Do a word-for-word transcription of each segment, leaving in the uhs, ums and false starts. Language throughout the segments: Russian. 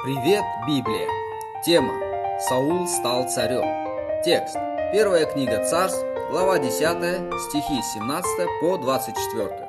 Привет, Библия! Тема «Саул стал царем». Текст. Первая книга Царств, глава десятая, стихи с семнадцатого по двадцать четвёртый.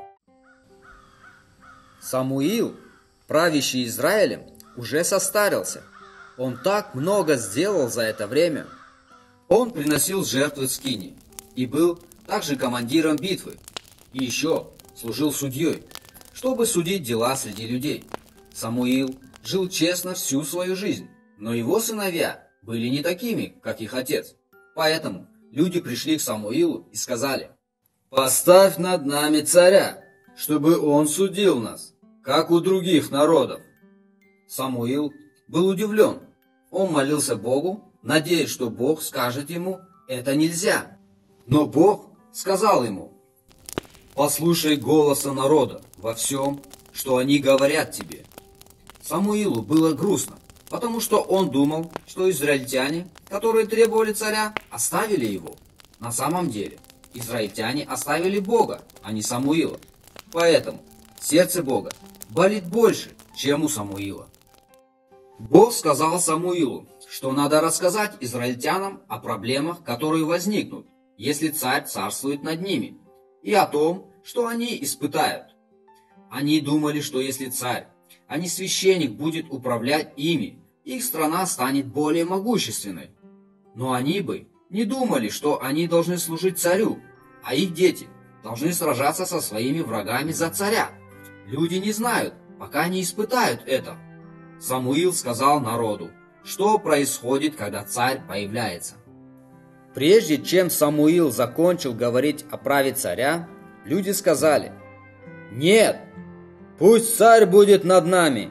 Самуил, правящий Израилем, уже состарился. Он так много сделал за это время. Он приносил жертвы в скинии и был также командиром битвы. И еще служил судьей, чтобы судить дела среди людей. Самуил жил честно всю свою жизнь, но его сыновья были не такими, как их отец. Поэтому люди пришли к Самуилу и сказали: «Поставь над нами царя, чтобы он судил нас, как у других народов». Самуил был удивлен. Он молился Богу, надеясь, что Бог скажет ему: «Это нельзя». Но Бог сказал ему: «Послушай голоса народа во всем, что они говорят тебе». Самуилу было грустно, потому что он думал, что израильтяне, которые требовали царя, оставили его. На самом деле, израильтяне оставили Бога, а не Самуила. Поэтому сердце Бога болит больше, чем у Самуила. Бог сказал Самуилу, что надо рассказать израильтянам о проблемах, которые возникнут, если царь царствует над ними, и о том, что они испытают. Они думали, что если царь, а не священник, будет управлять ими, их страна станет более могущественной. Но они бы не думали, что они должны служить царю, а их дети должны сражаться со своими врагами за царя. Люди не знают, пока не испытают это. Самуил сказал народу, что происходит, когда царь появляется. Прежде чем Самуил закончил говорить о праве царя, люди сказали: «Нет! Пусть царь будет над нами!»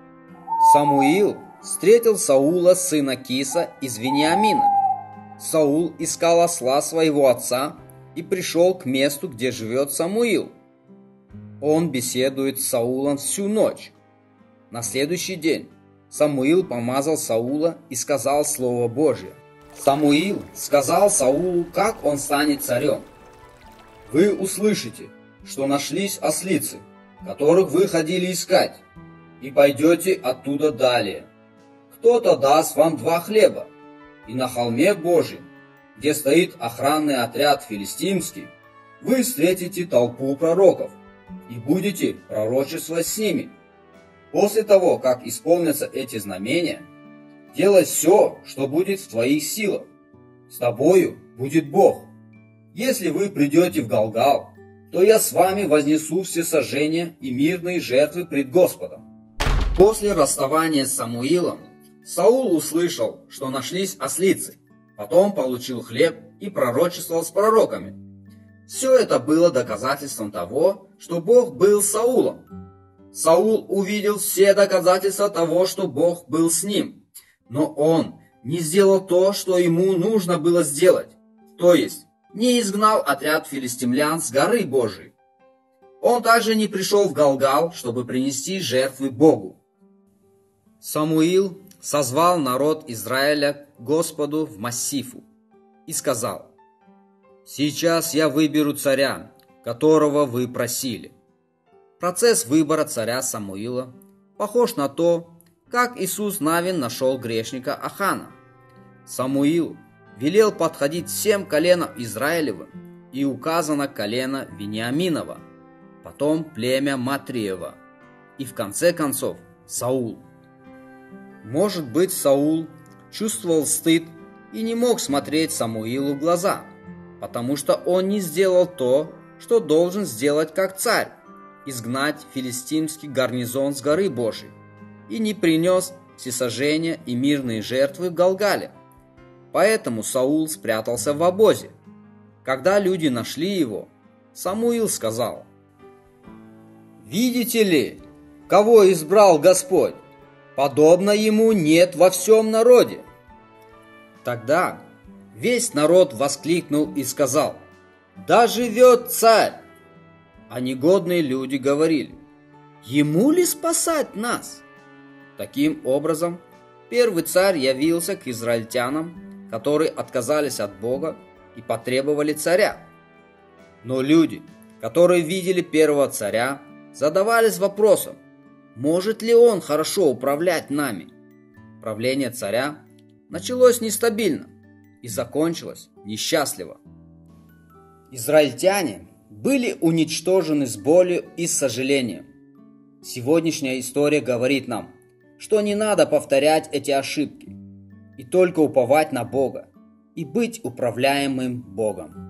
Самуил встретил Саула, сына Киса, из Вениамина. Саул искал осла своего отца и пришел к месту, где живет Самуил. Он беседует с Саулом всю ночь. На следующий день Самуил помазал Саула и сказал Слово Божье. Самуил сказал Саулу, как он станет царем. «Вы услышите, что нашлись ослицы, которых вы ходили искать, и пойдете оттуда далее. Кто-то даст вам два хлеба, и на холме Божьем, где стоит охранный отряд филистимский, вы встретите толпу пророков и будете пророчествовать с ними. После того, как исполнятся эти знамения, делай все, что будет в твоих силах. С тобою будет Бог. Если вы придете в Галгал, то я с вами вознесу всесожжения и мирные жертвы пред Господом». После расставания с Самуилом Саул услышал, что нашлись ослицы, потом получил хлеб и пророчествовал с пророками. Все это было доказательством того, что Бог был с Саулом. Саул увидел все доказательства того, что Бог был с ним, но он не сделал то, что ему нужно было сделать, то есть не изгнал отряд филистимлян с горы Божией. Он также не пришел в Галгал, чтобы принести жертвы Богу. Самуил созвал народ Израиля к Господу в Массифу и сказал: «Сейчас я выберу царя, которого вы просили». Процесс выбора царя Самуила похож на то, как Иисус Навин нашел грешника Ахана. Самуил велел подходить всем коленам Израилевым, и указано колено Вениаминова, потом племя Матриева, и в конце концов Саул. Может быть, Саул чувствовал стыд и не мог смотреть Самуилу в глаза, потому что он не сделал то, что должен сделать как царь, изгнать филистимский гарнизон с горы Божией, и не принес всесожжения и мирные жертвы в Галгале. Поэтому Саул спрятался в обозе. Когда люди нашли его, Самуил сказал: «Видите ли, кого избрал Господь? Подобно ему нет во всем народе». Тогда весь народ воскликнул и сказал: «Да живет царь!» А негодные люди говорили: «Ему ли спасать нас?» Таким образом, первый царь явился к израильтянам, которые отказались от Бога и потребовали царя. Но люди, которые видели первого царя, задавались вопросом: может ли он хорошо управлять нами? Правление царя началось нестабильно и закончилось несчастливо. Израильтяне были уничтожены с болью и с сожалением. Сегодняшняя история говорит нам, что не надо повторять эти ошибки и только уповать на Бога и быть управляемым Богом.